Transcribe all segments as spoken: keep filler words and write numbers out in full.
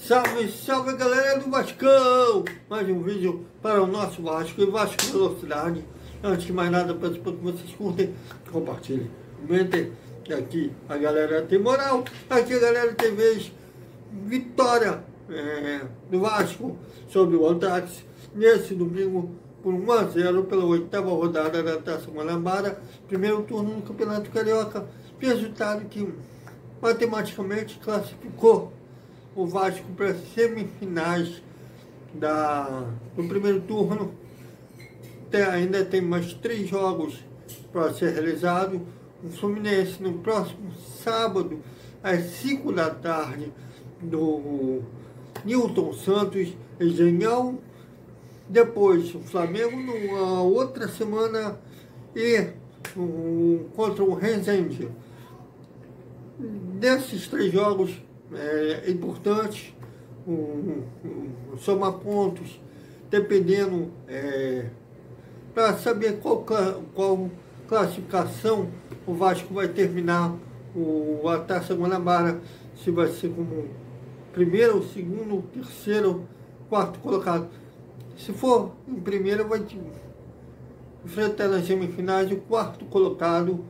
Salve, salve galera do Vascão! Mais um vídeo para o nosso Vasco e Vasco Velocidade. Antes de mais nada, peço para que vocês curtem, compartilhem, comentem. Aqui a galera tem moral, aqui a galera tem vez. Vitória é, do Vasco sobre o Antrax nesse domingo por um a zero pela oitava rodada da Taça Guanabara, primeiro turno no Campeonato Carioca. Resultado que matematicamente classificou o Vasco para as semifinais da, do primeiro turno. Tem, ainda tem mais três jogos para ser realizado. O Fluminense no próximo sábado, às cinco da tarde, do Newton Santos, Engenhão. Depois o Flamengo numa outra semana e um, contra o Resende. Desses três jogos é importante um, um, somar pontos, dependendo é, para saber qual, qual classificação o Vasco vai terminar o, a Taça Guanabara, se vai ser como primeiro, segundo, terceiro, quarto colocado. Se for em primeiro, vai enfrentar nas semifinais o quarto colocado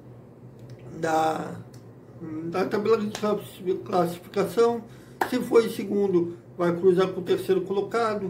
da da tabela de classificação. Se for em segundo, vai cruzar com o terceiro colocado.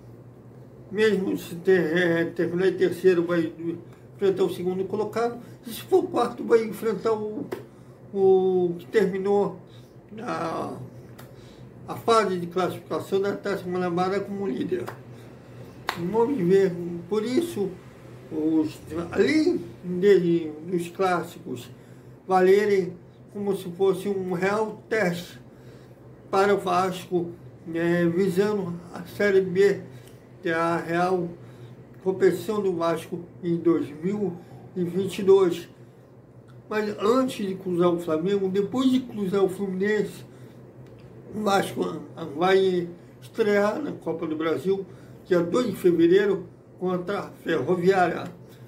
Mesmo se ter, é, terminar em terceiro, vai enfrentar o segundo colocado. E se for quarto, vai enfrentar o, o que terminou a, a fase de classificação da Taça Guanabara como líder. Vamos ver. Por isso, os, além de, dos clássicos valerem como se fosse um real teste para o Vasco, né, visando a Série B, que é a real competição do Vasco em dois mil e vinte e dois. Mas antes de cruzar o Flamengo, depois de cruzar o Fluminense, o Vasco vai estrear na Copa do Brasil, dia dois de fevereiro, contra a Ferroviária.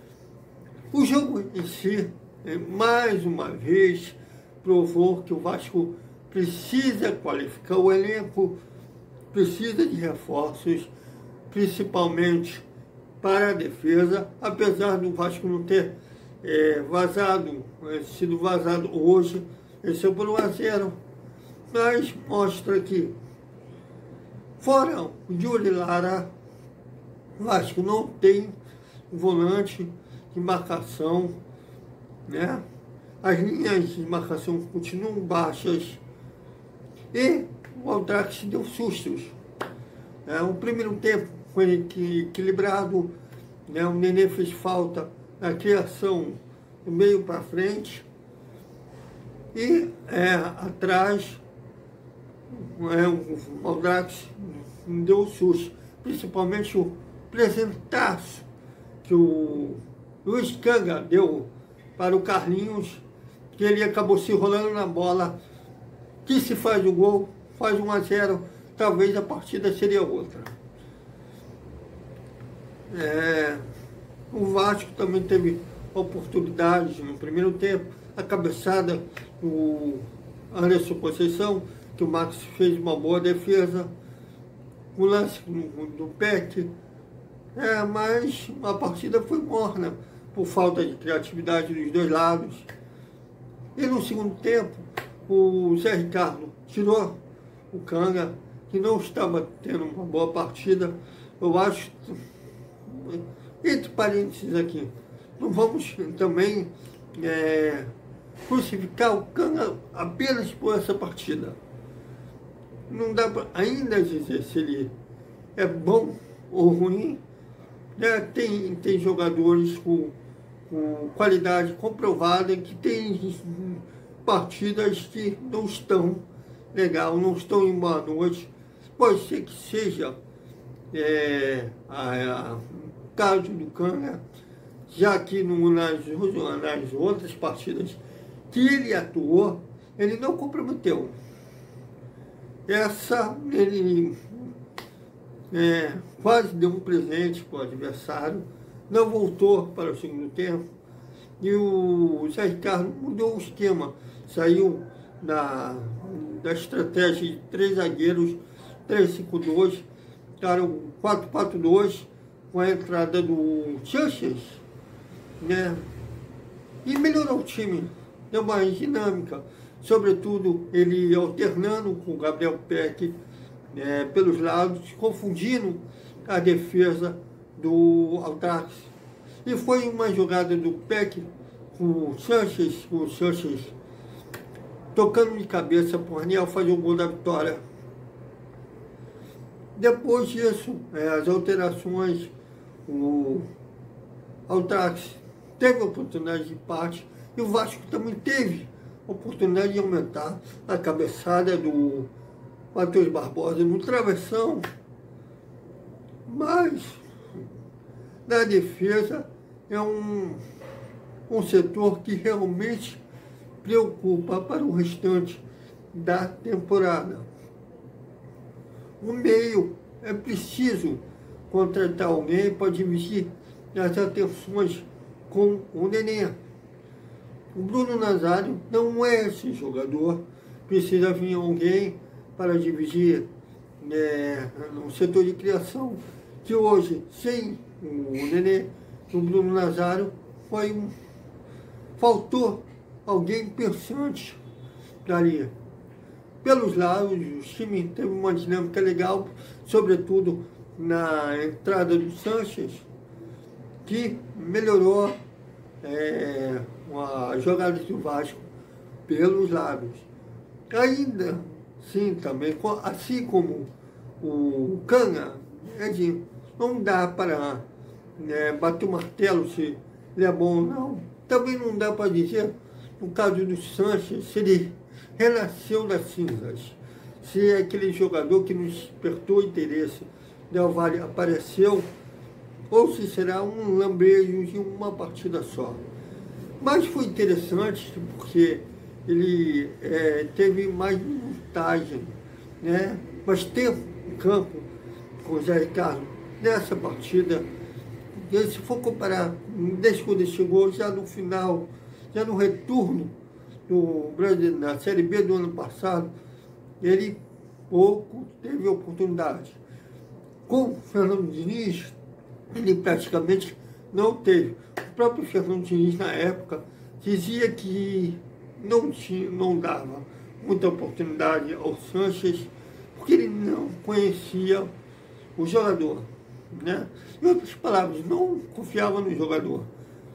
O jogo em si, mais uma vez, provou que o Vasco precisa qualificar o elenco, precisa de reforços, principalmente para a defesa, apesar do Vasco não ter é, vazado, é, sido vazado hoje, venceu por um a zero, mas mostra que, fora o Yuri Lara, o Vasco não tem volante de marcação, né? As linhas de marcação continuam baixas e o Antrax deu sustos. É, o primeiro tempo foi equilibrado, né? O Nenê fez falta na criação do meio para frente e é, atrás é, o Antrax deu susto, principalmente o presentaço que o Luiz Canga deu para o Carlinhos, que ele acabou se enrolando na bola, que se faz o gol, faz um a zero, talvez a partida seria outra. É, o Vasco também teve oportunidades no primeiro tempo, a cabeçada do Anderson Conceição, que o Max fez uma boa defesa, o lance do, do Peck, é, mas a partida foi morna, por falta de criatividade dos dois lados. E no segundo tempo, o Zé Ricardo tirou o Canga, que não estava tendo uma boa partida. Eu acho, entre parênteses aqui, não vamos também é, crucificar o Canga apenas por essa partida. Não dá para ainda dizer se ele é bom ou ruim. Né? Tem, tem jogadores com com qualidade comprovada, que tem partidas que não estão legal, não estão em boa noite. Pode ser que seja é, a, a, o caso do Canga, já que no, nas, nas outras partidas que ele atuou, ele não comprometeu. Essa, ele é, quase deu um presente para o adversário, não voltou para o segundo tempo, e o Zé Ricardo mudou o esquema, saiu da, da estratégia de três zagueiros, três cinco dois, para o quatro quatro dois, com a entrada do Sanches, né? E melhorou o time, deu mais dinâmica, sobretudo ele alternando com o Gabriel Peck, né, pelos lados, confundindo a defesa do Audax. E foi uma jogada do Peck com o Sanches, com o Sanches tocando de cabeça para o Raniel fazer o gol da vitória. Depois disso, é, as alterações, o Audax teve a oportunidade de empate e o Vasco também teve a oportunidade de aumentar a cabeçada do Matheus Barbosa no travessão, mas na defesa é um, um setor que realmente preocupa para o restante da temporada. O meio é preciso contratar alguém para dividir as atenções com o Nenê. O Bruno Nazário não é esse jogador, precisa vir alguém para dividir, né, no setor de criação, que hoje, sem o Nenê, o Bruno Nazário, foi um, faltou alguém pensante ali. Pelos lados, o time teve uma dinâmica legal, sobretudo na entrada do Sanches, que melhorou é, a jogada do Vasco pelos lados. Ainda sim, também, assim como o Cana, Edinho, não dá para é, bater o martelo se ele é bom ou não. Também não dá para dizer, no caso do Sanches, se ele renasceu das cinzas, se é aquele jogador que nos despertou interesse Del Valle apareceu, ou se será um lambejo de uma partida só. Mas foi interessante porque ele é, teve mais minutagem, né? mais tempo em campo com o Zé Ricardo nessa partida. E se for comparar, desde quando ele chegou, já no final, já no retorno do Brasil, na Série B do ano passado, ele pouco teve oportunidade. Com o Fernando Diniz, ele praticamente não teve. O próprio Fernando Diniz, na época, dizia que não, tinha, não dava muita oportunidade ao Sanches, porque ele não conhecia o jogador, né? Em outras palavras, não confiava no jogador.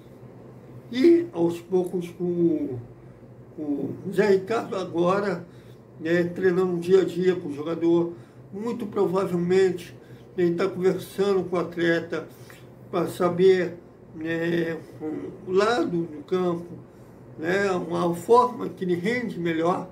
E, aos poucos, o, o Zé Ricardo agora, né, treinando dia a dia com o jogador, muito provavelmente ele está conversando com o atleta para saber, né, o lado do campo, né, uma forma que ele rende melhor.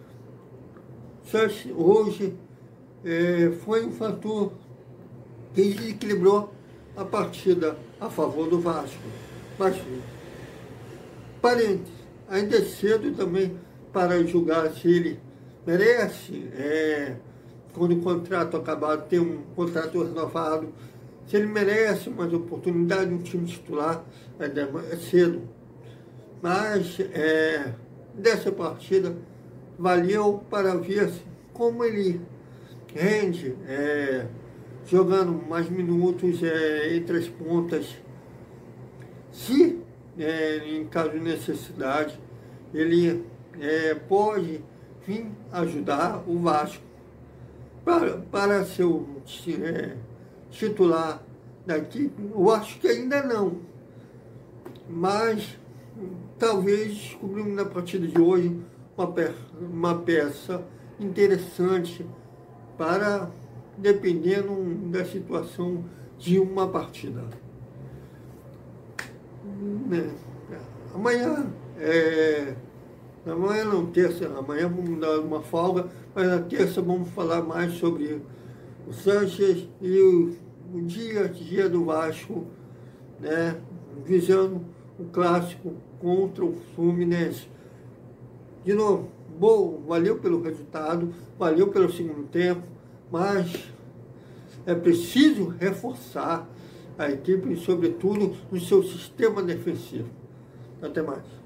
Hoje é, foi um fator que desequilibrou a partida a favor do Vasco. Mas, parênteses, ainda é cedo também para julgar se ele merece, é, quando o contrato acabar, ter um contrato renovado, se ele merece mais oportunidade no time titular, ainda é cedo. Mas é, dessa partida valeu para ver como ele rende, é, jogando mais minutos é, entre as pontas. Se, é, em caso de necessidade, ele é, pode vir ajudar o Vasco para, para ser o é, titular da equipe. Eu acho que ainda não, mas talvez descobrimos na partida de hoje uma peça, uma peça interessante para, dependendo da situação de uma partida. Né? Amanhã, é, amanhã não, terça, amanhã vamos dar uma folga, mas na terça vamos falar mais sobre o Sanches e o, o dia a dia do Vasco, né, visando o clássico contra o Fluminense. De novo, bom, valeu pelo resultado, valeu pelo segundo tempo, mas é preciso reforçar a equipe, sobretudo no seu sistema defensivo. Até mais.